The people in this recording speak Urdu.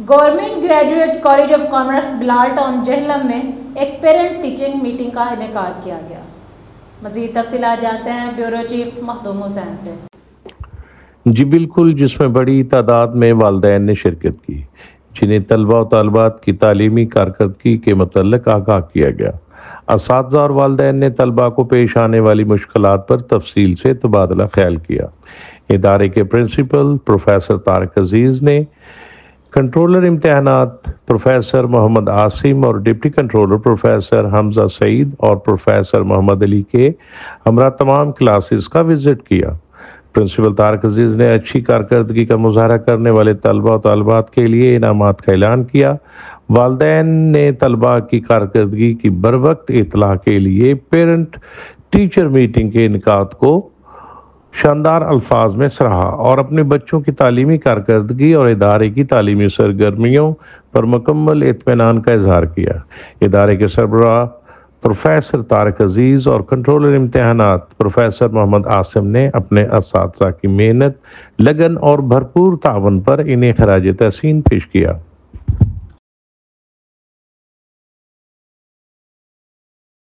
Government graduate college of commerce Bilal town Jhelum میں ایک پیرنٹ ٹیچنگ میٹنگ کا انعقاد کیا گیا۔ مزید تفصیلات جانتے ہیں بیورو چیف مخدوم حسین سے۔ جی بالکل، جس میں بڑی تعداد میں والدین نے شرکت کی، جنہیں طلبہ و طالبات کی تعلیمی کارکردگی کے متعلق آگاہ کیا گیا۔ اساتذہ اور والدین نے طلبہ کو پیش آنے والی مشکلات پر تفصیل سے تبادلہ خیال کیا۔ ادارے کے پرنسپل پروفیسر طارق عزیز نے کنٹرولر امتحانات پروفیسر محمد عاصم اور deputy controller professor Hamza Saeed اور پروفیسر محمد علی کے ہمراہ تمام کلاسز کا وزٹ کیا۔ پرنسپل طارق عزیز نے اچھی کارکردگی کا مظاہرہ کرنے والے طلبہ و طالبات کے لیے انعامات کا اعلان کیا۔ والدین نے طلبہ کی کارکردگی کی بروقت اطلاع کے لیے پیرنٹ ٹیچر میٹنگ کے انعقاد کو شاندار الفاظ میں سراہا اور اپنے بچوں کی تعلیمی کارکردگی اور ادارے کی تعلیمی سرگرمیوں پر مکمل اطمینان کا اظہار کیا۔ ادارے کے سربراہ پروفیسر طارق عزیز اور کنٹرولر امتحانات پروفیسر محمد عاصم نے اپنے اساتذہ کی محنت، لگن اور بھرپور تعاون پر انہیں خراج تحسین پیش کیا۔